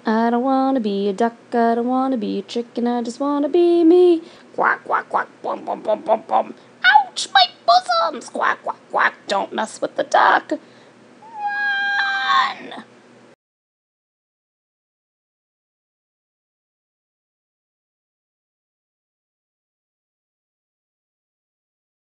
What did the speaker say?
I don't wanna be a duck, I don't wanna be a chicken, I just wanna be me. Quack, quack, quack, bum, bum, bum, bum, bum. Ouch, my bosoms! Quack, quack, quack, don't mess with the duck. Run!